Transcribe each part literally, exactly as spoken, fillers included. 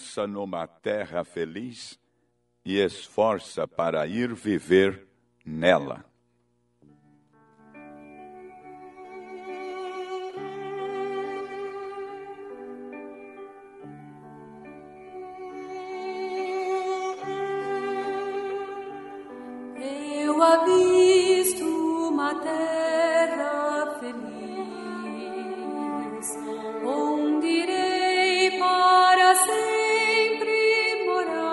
pensa numa terra feliz e esforça para ir viver nela. Eu avisto uma terra feliz, onde irei para sempre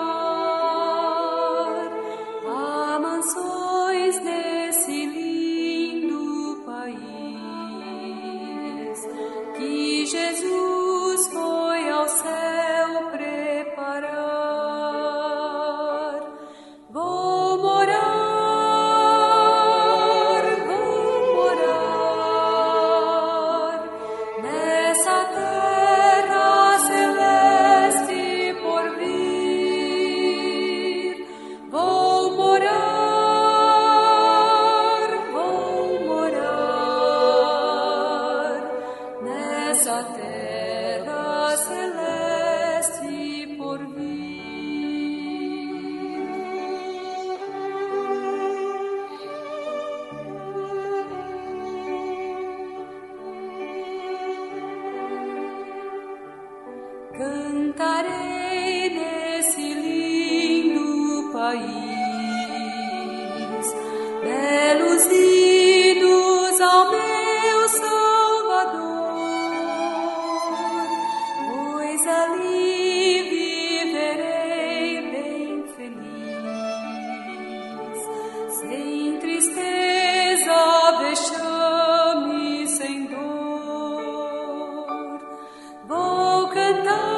morar. Há mansões nesse lindo país que Jesus foi ao céu preparar. Vou morar. Cantarei nesse lindo país belos hinos ao meu Salvador, pois ali viverei bem feliz, sem tristeza, vexame, sem dor. Vou cantar.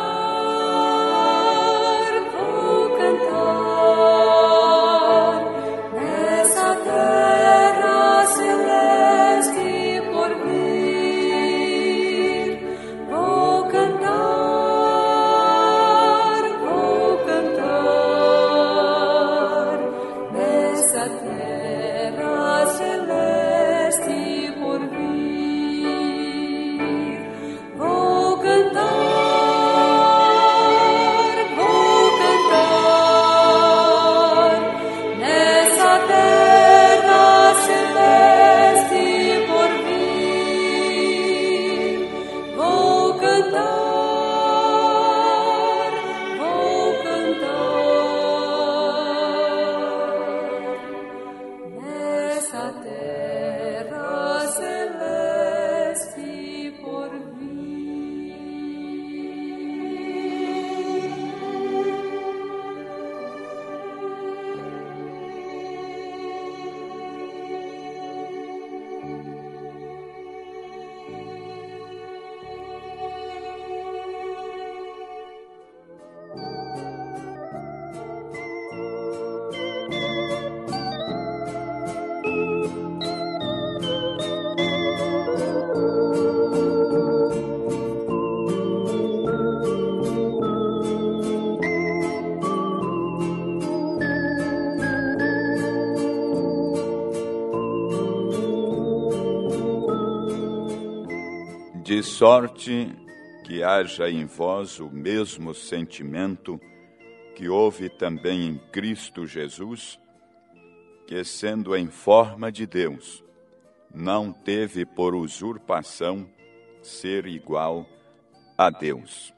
De sorte que haja em vós o mesmo sentimento que houve também em Cristo Jesus, que, sendo em forma de Deus, não teve por usurpação ser igual a Deus.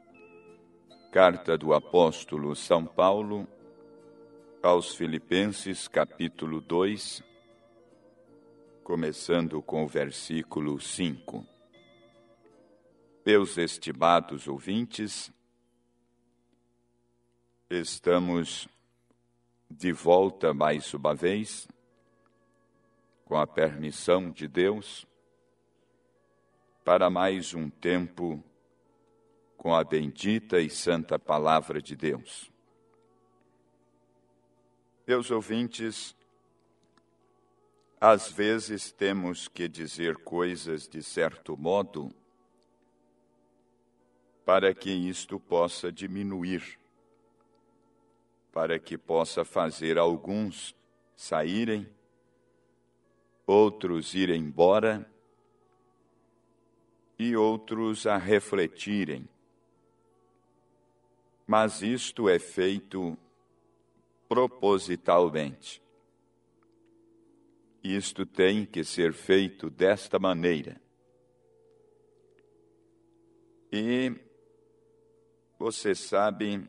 Carta do apóstolo São Paulo aos Filipenses, capítulo dois, começando com o versículo cinco. Meus estimados ouvintes, estamos de volta mais uma vez, com a permissão de Deus, para mais um tempo com a bendita e santa palavra de Deus. Meus ouvintes, às vezes temos que dizer coisas de certo modo para que isto possa diminuir, para que possa fazer alguns saírem, outros irem embora e outros a refletirem. mas isto é feito propositalmente. Isto tem que ser feito desta maneira. E você sabe,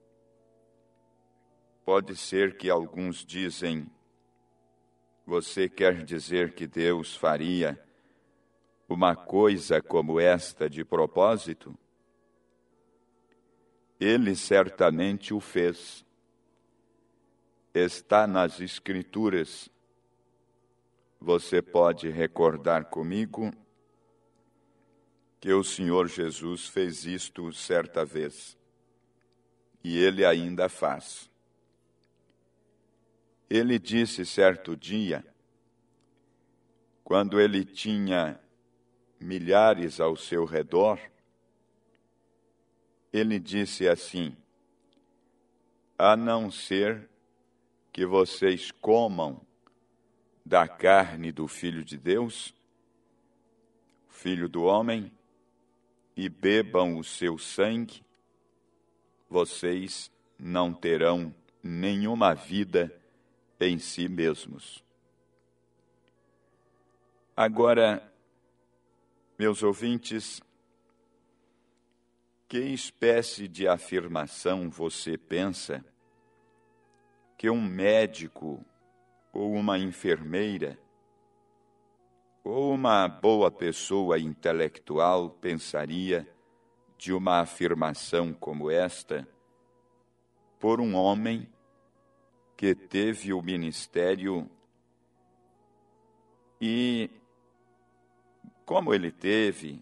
pode ser que alguns dizem, você quer dizer que Deus faria uma coisa como esta de propósito? Ele certamente o fez. Está nas Escrituras. Você pode recordar comigo que o Senhor Jesus fez isto certa vez. E Ele ainda faz. Ele disse certo dia, quando Ele tinha milhares ao seu redor, Ele disse assim, a não ser que vocês comam da carne do Filho de Deus, Filho do homem, e bebam o seu sangue, vocês não terão nenhuma vida em si mesmos. Agora, meus ouvintes, que espécie de afirmação você pensa que um médico ou uma enfermeira ou uma boa pessoa intelectual pensaria de uma afirmação como esta por um homem que teve o ministério e, como ele teve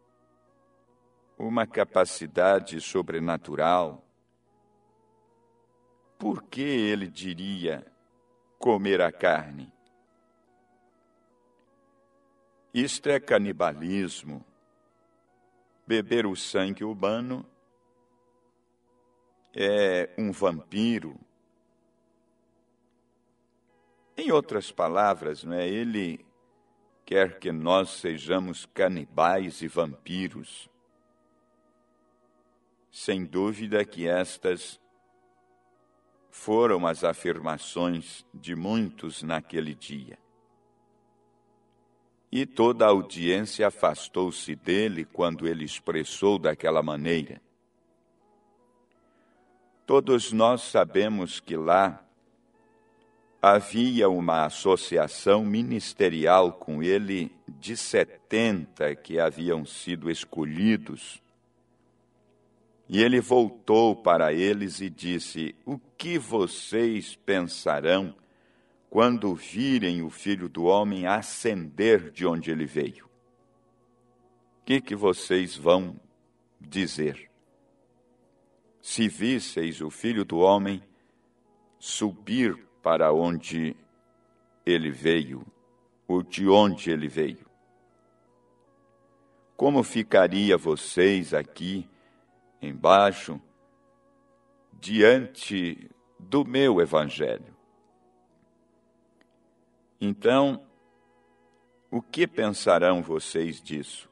uma capacidade sobrenatural, por que ele diria comer a carne? Isto é canibalismo. Beber o sangue humano é um vampiro. Em outras palavras, não é? Ele quer que nós sejamos canibais e vampiros. Sem dúvida que estas foram as afirmações de muitos naquele dia. E toda a audiência afastou-se dele quando ele expressou daquela maneira. Todos nós sabemos que lá havia uma associação ministerial com ele de setenta que haviam sido escolhidos. E ele voltou para eles e disse, o que vocês pensarão quando virem o Filho do Homem ascender de onde ele veio? O que, que vocês vão dizer? Se visseis o Filho do Homem subir para onde ele veio, ou de onde ele veio, como ficaria vocês aqui embaixo, diante do meu Evangelho? Então, o que pensarão vocês disso?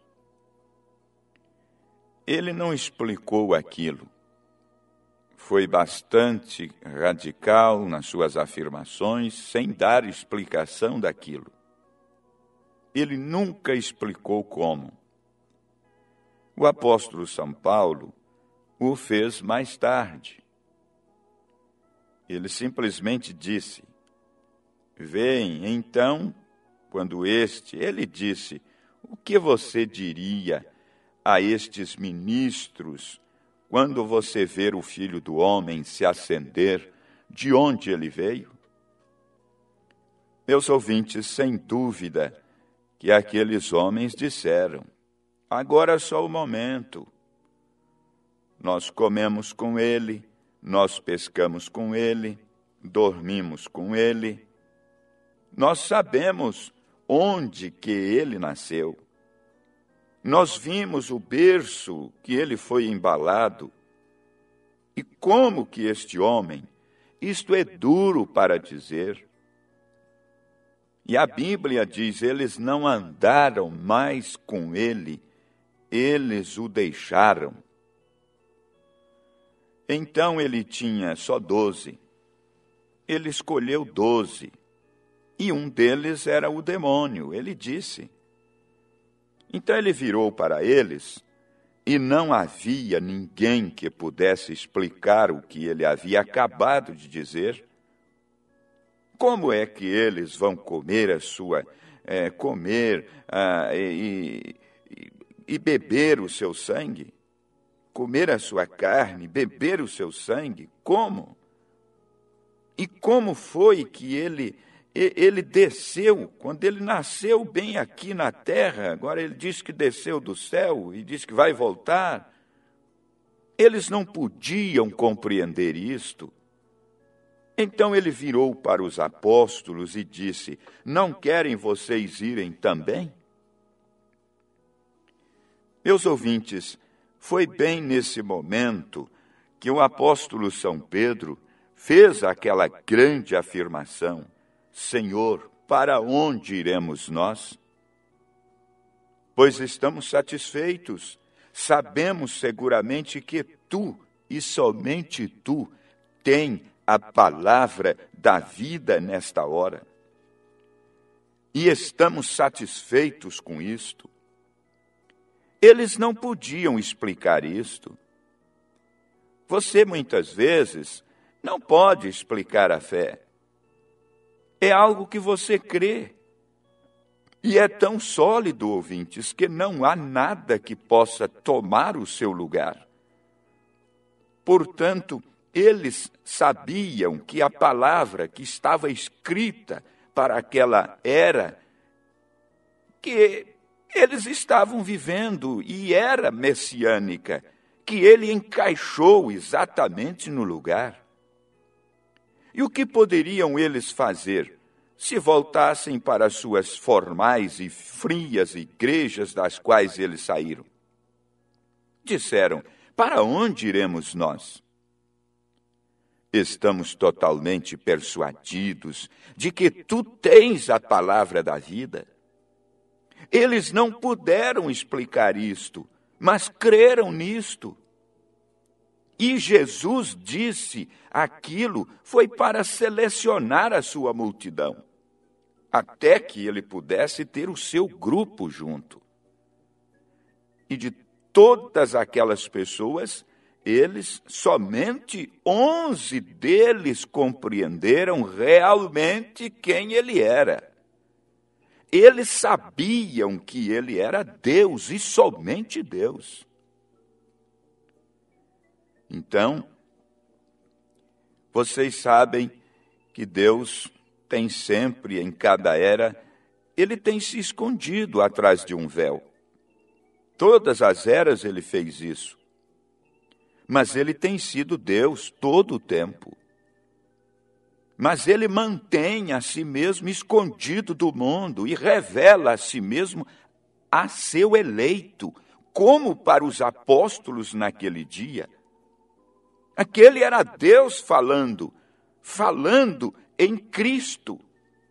Ele não explicou aquilo. Foi bastante radical nas suas afirmações, sem dar explicação daquilo. Ele nunca explicou como. O apóstolo São Paulo o fez mais tarde. Ele simplesmente disse, veem, então, quando este, ele disse, o que você diria a estes ministros quando você ver o Filho do Homem se ascender de onde ele veio? Meus ouvintes, sem dúvida que aqueles homens disseram, agora é só o momento. Nós comemos com ele, nós pescamos com ele, dormimos com ele. Nós sabemos onde que ele nasceu. Nós vimos o berço que ele foi embalado. E como que este homem, isto é duro para dizer. E a Bíblia diz, eles não andaram mais com ele, eles o deixaram. Então ele tinha só doze. Ele escolheu doze. E um deles era o demônio, ele disse. Então ele virou para eles, e não havia ninguém que pudesse explicar o que ele havia acabado de dizer. Como é que eles vão comer a sua, é, comer ah, e, e, e beber o seu sangue? Comer a sua carne, beber o seu sangue? Como? E como foi que ele, ele desceu, quando ele nasceu bem aqui na terra, agora ele diz que desceu do céu e diz que vai voltar? Eles não podiam compreender isto. Então ele virou para os apóstolos e disse: não querem vocês irem também? Meus ouvintes, foi bem nesse momento que o apóstolo São Pedro fez aquela grande afirmação: Senhor, para onde iremos nós? Pois estamos satisfeitos, sabemos seguramente que tu, e somente tu, tem a palavra da vida nesta hora. E estamos satisfeitos com isto. Eles não podiam explicar isto. Você, muitas vezes, não pode explicar a fé. É algo que você crê. E é tão sólido, ouvintes, que não há nada que possa tomar o seu lugar. Portanto, eles sabiam que a palavra que estava escrita para aquela era, que eles estavam vivendo e era messiânica, que ele encaixou exatamente no lugar. E o que poderiam eles fazer se voltassem para as suas formais e frias igrejas das quais eles saíram? Disseram: para onde iremos nós? Estamos totalmente persuadidos de que tu tens a palavra da vida. Eles não puderam explicar isto, mas creram nisto. E Jesus disse aquilo foi para selecionar a sua multidão, até que ele pudesse ter o seu grupo junto. E de todas aquelas pessoas, eles, somente onze deles compreenderam realmente quem ele era. Eles sabiam que ele era Deus e somente Deus. Então, vocês sabem que Deus tem sempre, em cada era, ele tem se escondido atrás de um véu. Todas as eras ele fez isso. Mas ele tem sido Deus todo o tempo. Mas ele mantém a si mesmo escondido do mundo e revela a si mesmo a seu eleito, como para os apóstolos naquele dia. Aquele era Deus falando, falando em Cristo.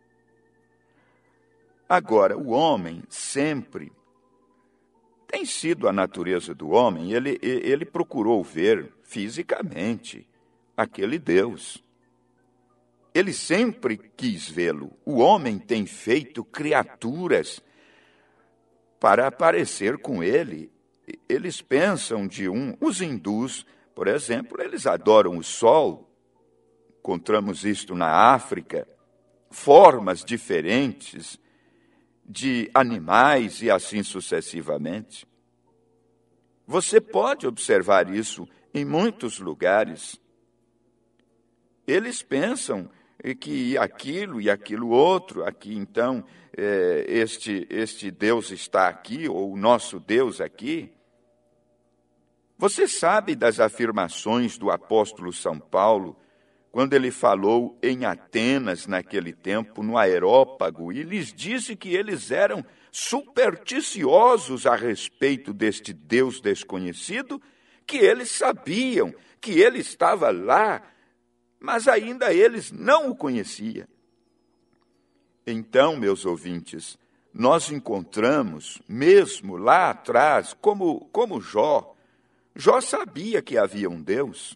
Agora, o homem sempre tem sido a natureza do homem, ele, ele procurou ver fisicamente aquele Deus. Ele sempre quis vê-lo. O homem tem feito criaturas para aparecer com ele. Eles pensam de um... Os hindus, por exemplo, eles adoram o sol. Encontramos isto na África. Formas diferentes de animais e assim sucessivamente. Você pode observar isso em muitos lugares. Eles pensam que aquilo e aquilo outro, aqui então, é, este, este Deus está aqui, ou o nosso Deus aqui. Você sabe das afirmações do apóstolo São Paulo, quando ele falou em Atenas naquele tempo, no Areópago, e lhes disse que eles eram supersticiosos a respeito deste Deus desconhecido, que eles sabiam que ele estava lá, mas ainda eles não o conheciam. Então, meus ouvintes, nós encontramos, mesmo lá atrás, como, como Jó, Jó sabia que havia um Deus.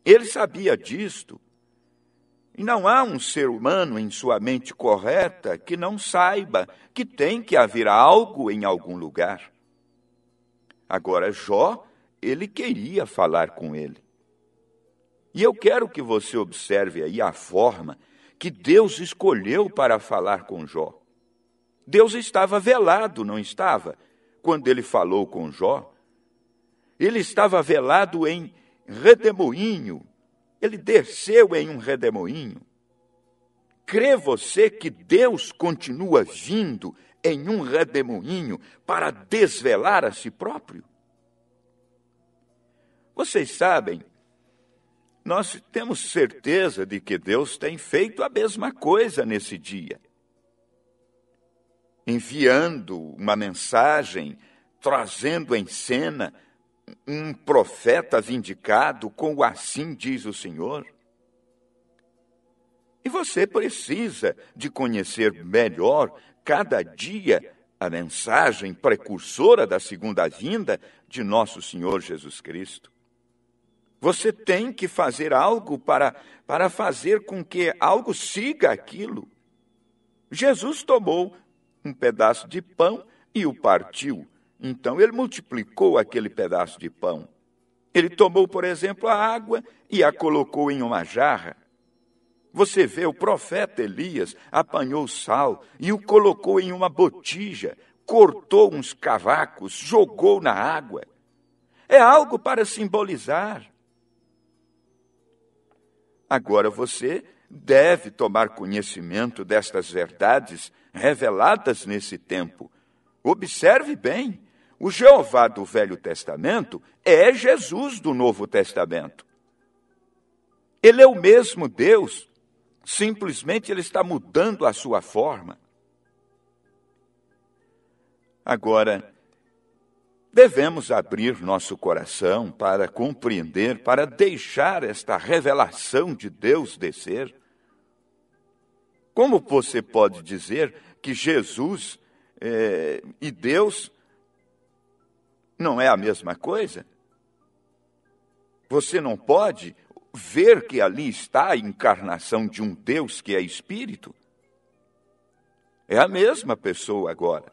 Ele sabia disto. E não há um ser humano em sua mente correta que não saiba que tem que haver algo em algum lugar. Agora, Jó, ele queria falar com ele. E eu quero que você observe aí a forma que Deus escolheu para falar com Jó. Deus estava velado, não estava? Quando ele falou com Jó, ele estava velado em redemoinho. Ele desceu em um redemoinho. Crê você que Deus continua vindo em um redemoinho para desvelar a si próprio? Vocês sabem, nós temos certeza de que Deus tem feito a mesma coisa nesse dia. Enviando uma mensagem, trazendo em cena um profeta vindicado com o assim diz o Senhor. E você precisa de conhecer melhor, cada dia, a mensagem precursora da segunda vinda de nosso Senhor Jesus Cristo. Você tem que fazer algo para, para fazer com que algo siga aquilo. Jesus tomou um pedaço de pão e o partiu. Então, ele multiplicou aquele pedaço de pão. Ele tomou, por exemplo, a água e a colocou em uma jarra. Você vê, o profeta Elias apanhou sal e o colocou em uma botija, cortou uns cavacos, jogou na água. É algo para simbolizar. Agora você deve tomar conhecimento destas verdades reveladas nesse tempo. Observe bem. O Jeová do Velho Testamento é Jesus do Novo Testamento. Ele é o mesmo Deus, simplesmente ele está mudando a sua forma. Agora, devemos abrir nosso coração para compreender, para deixar esta revelação de Deus descer. Como você pode dizer que Jesus é, e Deus não é a mesma coisa? Você não pode ver que ali está a encarnação de um Deus que é Espírito? É a mesma pessoa agora.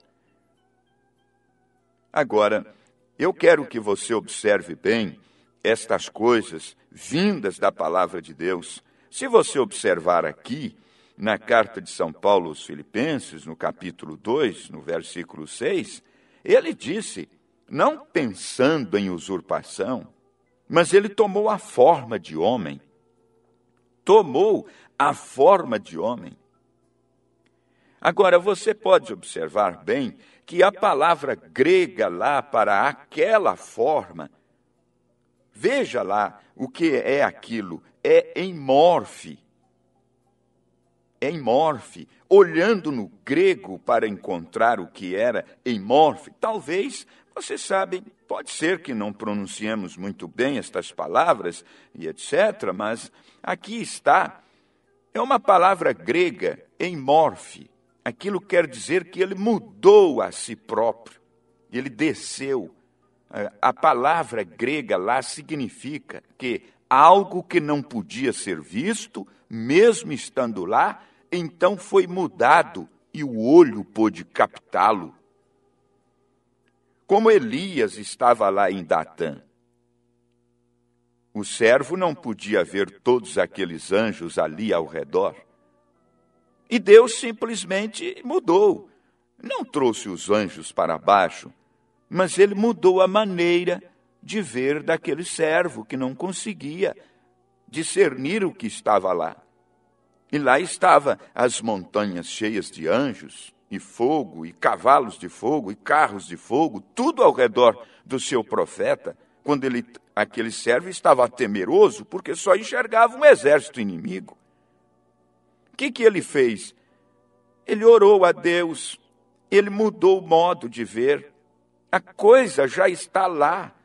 Agora, eu quero que você observe bem estas coisas vindas da palavra de Deus. Se você observar aqui, na carta de São Paulo aos Filipenses, no capítulo dois, no versículo seis, ele disse: não pensando em usurpação, mas ele tomou a forma de homem. Tomou a forma de homem. Agora, você pode observar bem que a palavra grega lá para aquela forma, veja lá o que é aquilo, é emorfe. É emorfe. Olhando no grego para encontrar o que era emorfe, talvez, vocês sabem, pode ser que não pronunciemos muito bem estas palavras e etcétera, mas aqui está. É uma palavra grega, emorfe. Aquilo quer dizer que ele mudou a si próprio. Ele desceu. A palavra grega lá significa que algo que não podia ser visto, mesmo estando lá, então foi mudado e o olho pôde captá-lo. Como Elias estava lá em Datã, o servo não podia ver todos aqueles anjos ali ao redor. E Deus simplesmente mudou. Não trouxe os anjos para baixo, mas ele mudou a maneira de ver daquele servo que não conseguia discernir o que estava lá. E lá estavam as montanhas cheias de anjos, e fogo, e cavalos de fogo, e carros de fogo, tudo ao redor do seu profeta, quando ele, aquele servo estava temeroso, porque só enxergava um exército inimigo. O que, que ele fez? Ele orou a Deus, ele mudou o modo de ver, a coisa já está lá.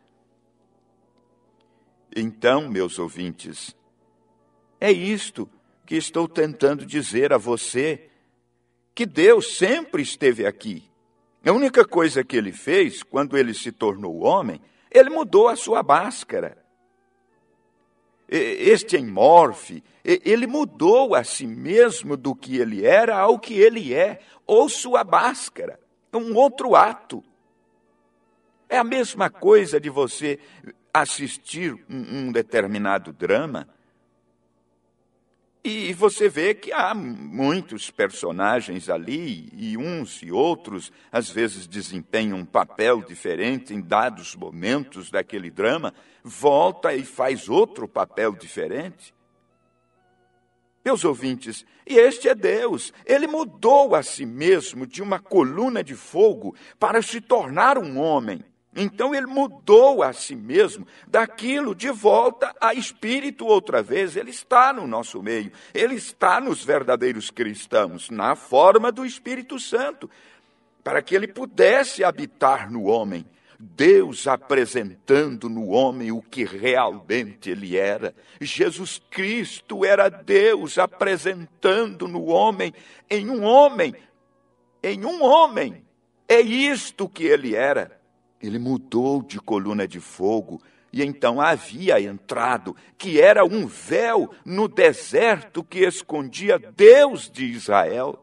Então, meus ouvintes, é isto que estou tentando dizer a você, que Deus sempre esteve aqui. A única coisa que ele fez, quando ele se tornou homem, ele mudou a sua máscara. este em morfe, ele mudou a si mesmo do que ele era ao que ele é, ou sua máscara, um outro ato. É a mesma coisa de você assistir um, um determinado drama e você vê que há muitos personagens ali, e uns e outros, às vezes, desempenham um papel diferente em dados momentos daquele drama, volta e faz outro papel diferente. Meus ouvintes, e este é Deus. Ele mudou a si mesmo de uma coluna de fogo para se tornar um homem. Então ele mudou a si mesmo daquilo de volta a espírito outra vez. Ele está no nosso meio, ele está nos verdadeiros cristãos, na forma do Espírito Santo, para que ele pudesse habitar no homem. Deus apresentando no homem o que realmente ele era. Jesus Cristo era Deus apresentando no homem, em um homem, em um homem. É isto que ele era. Ele mudou de coluna de fogo e então havia entrado, que era um véu no deserto que escondia Deus de Israel.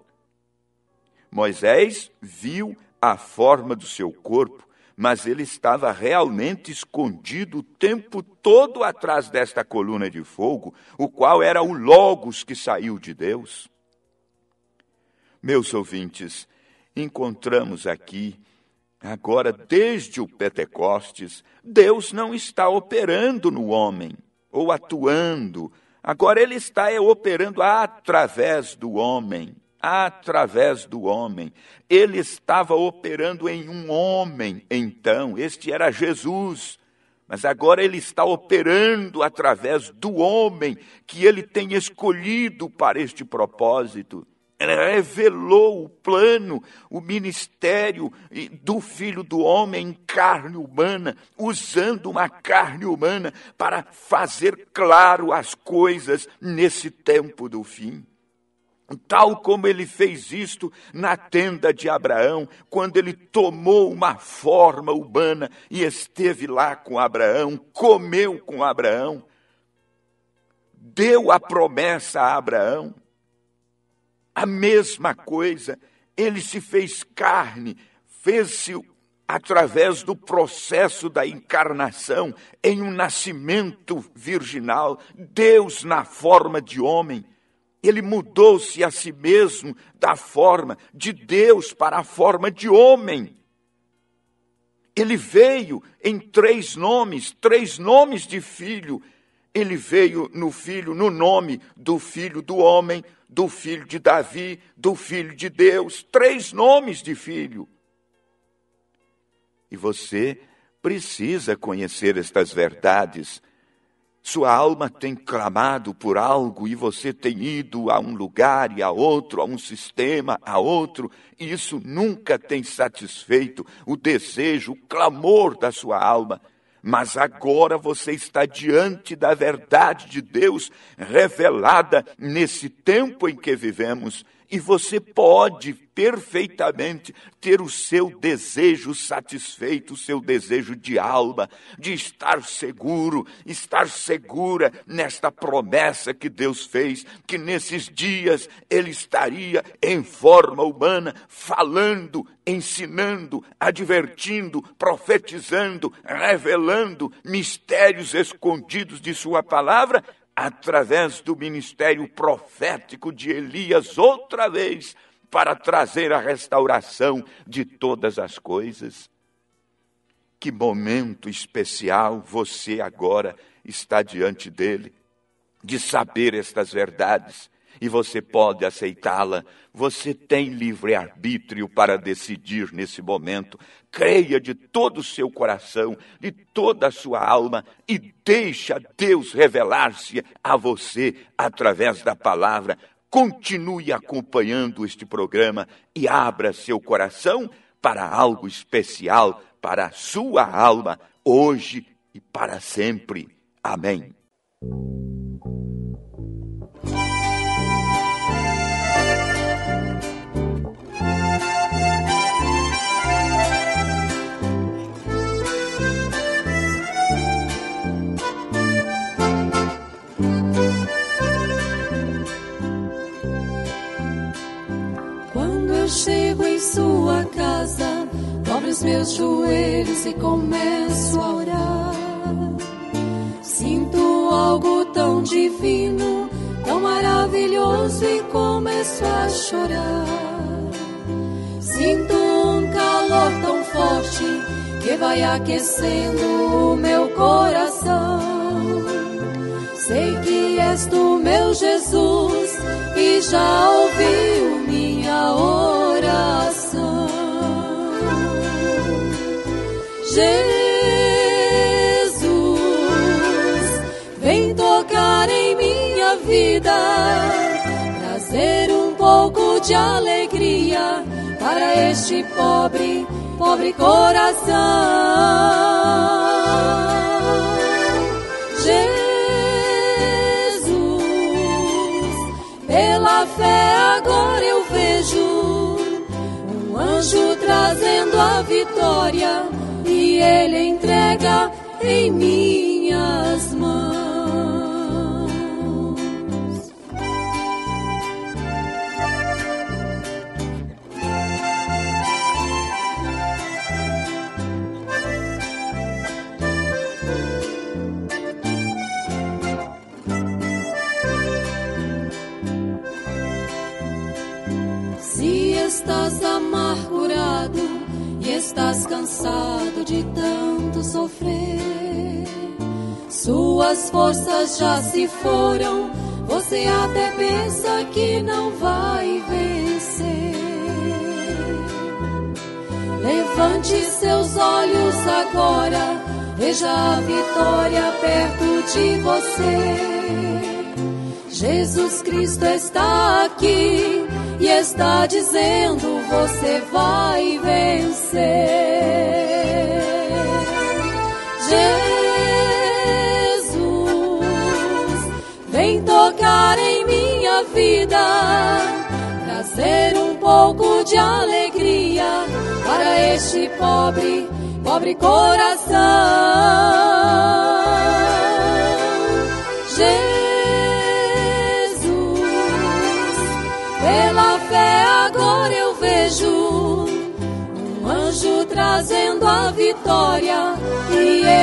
Moisés viu a forma do seu corpo, mas ele estava realmente escondido o tempo todo atrás desta coluna de fogo, o qual era o Logos que saiu de Deus. Meus ouvintes, encontramos aqui, agora desde o Pentecostes, Deus não está operando no homem, ou atuando. Agora ele está operando através do homem. Através do homem. Ele estava operando em um homem, então, este era Jesus. Mas agora ele está operando através do homem que ele tem escolhido para este propósito. Ele revelou o plano, o ministério do Filho do Homem em carne humana, usando uma carne humana para fazer claro as coisas nesse tempo do fim. Tal como ele fez isto na tenda de Abraão, quando ele tomou uma forma humana e esteve lá com Abraão, comeu com Abraão, deu a promessa a Abraão. A mesma coisa, ele se fez carne, fez-se através do processo da encarnação em um nascimento virginal, Deus na forma de homem. Ele mudou-se a si mesmo da forma de Deus para a forma de homem. Ele veio em três nomes, três nomes de filho. Ele veio no filho, no nome do filho do homem, do filho de Davi, do filho de Deus. Três nomes de filho. E você precisa conhecer estas verdades. Sua alma tem clamado por algo e você tem ido a um lugar e a outro, a um sistema, a outro, e isso nunca tem satisfeito o desejo, o clamor da sua alma. Mas agora você está diante da verdade de Deus revelada nesse tempo em que vivemos. E você pode perfeitamente ter o seu desejo satisfeito, o seu desejo de alma, de estar seguro, estar segura nesta promessa que Deus fez, que nesses dias Ele estaria em forma humana, falando, ensinando, advertindo, profetizando, revelando mistérios escondidos de sua palavra, através do ministério profético de Elias, outra vez, para trazer a restauração de todas as coisas. Que momento especial você agora está diante dele, de saber estas verdades, e você pode aceitá-la. Você tem livre-arbítrio para decidir nesse momento. Creia de todo o seu coração, de toda a sua alma, e deixa Deus revelar-se a você através da palavra. Continue acompanhando este programa e abra seu coração para algo especial para a sua alma, hoje e para sempre. Amém. em sua casa, dobro os meus joelhos e começo a orar. Sinto algo tão divino, tão maravilhoso e começo a chorar. Sinto um calor tão forte que vai aquecendo o meu coração. Sei que és tu, meu Jesus, e já ouviu minha oração. Jesus, vem tocar em minha vida, trazer um pouco de alegria para este pobre, pobre coração. Jesus, pela fé agora eu vejo um anjo trazendo a vitória e ele entrega em minhas mãos. Se estás amargurado e estás cansado de tanto sofrer, suas forças já se foram, você até pensa que não vai vencer. Levante seus olhos agora, veja a vitória perto de você. Jesus Cristo está aqui e está dizendo: você vai vencer. Jesus, vem tocar em minha vida, trazer um pouco de alegria para este pobre, pobre coração. Jesus, pela fé agora eu vejo um anjo trazendo a vitória e